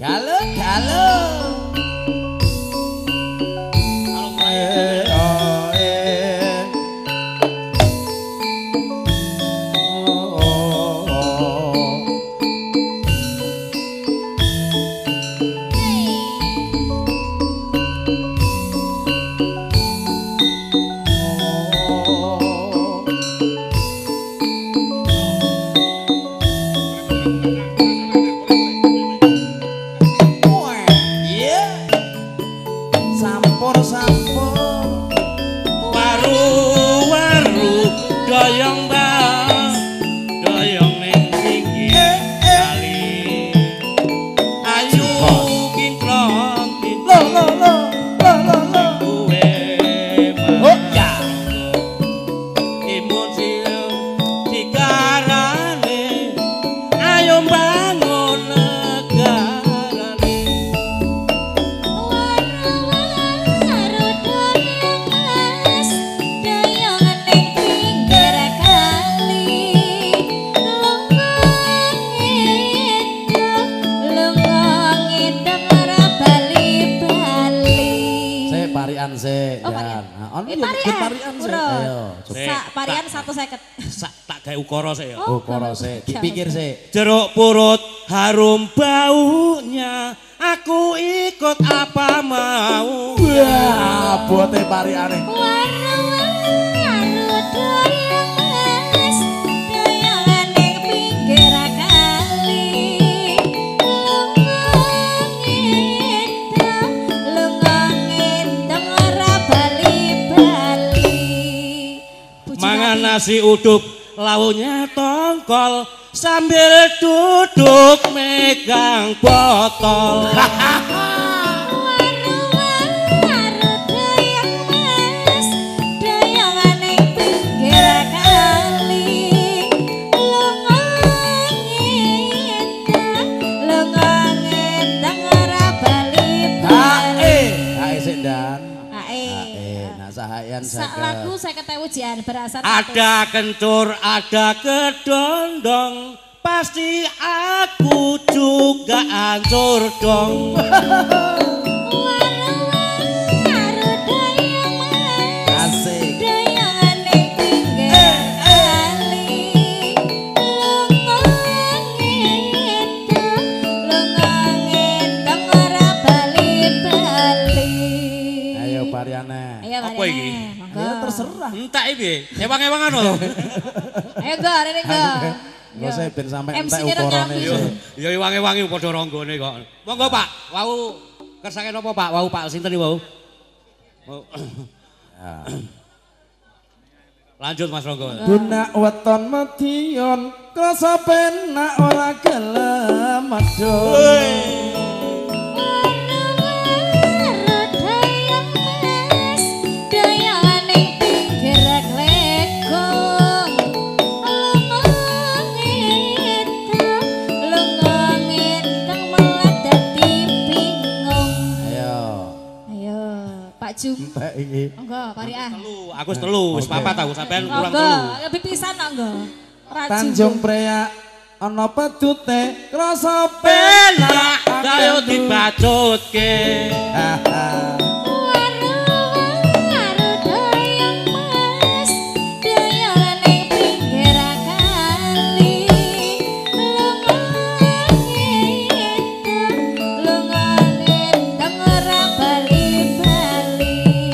Galuh galuh. Doyong bang, doyong ning pinggir kali. Ayu kingklong, kuwe bang. Imun siu dikarane, ayo bangun negarane. Parian sih, Jan. Parian sih. Ayo, parian 150. Sak tak gawe ukara sih ya. Ukara sih, dipikir sih. Jeruk purut harum baunya, aku ikut apa mau. Wah, bote pariane. Nasi uduk launya tongkol sambil duduk megang botol. Sak lagu saya ketemu jian berasa ada kencur, ada kedondong, pasti aku juga hancur dong. Asik. Ayo Pariane. Apa iki? Ya terserah. Entek iki. Ewang-ewangan lho. Ayo go, rene go. Enggak usah ben sampe entek ukurane. Ya ewang-ewangi padha ronggone kok. Monggo Pak, wau kersake napa Pak? Wau Pak sinten iki wau? Lanjut Mas Ronggo. Dunak weton medhion krasa penak ora gelem medhun. Enggak iki. Enggak, pari ah. Aku wis telu, wis papat aku sampean kurang telu. Enggak, lebih pisan enggak. Tanjung Priak ana pedute krasa penak kaya dibacutke.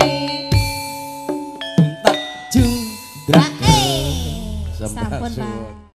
Sampun Pak.